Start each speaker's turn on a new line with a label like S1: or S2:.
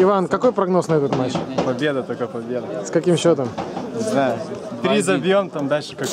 S1: Иван, какой прогноз на этот матч?
S2: Победа, только победа.
S1: С каким счетом?
S2: Не знаю. 3 забьем, там дальше как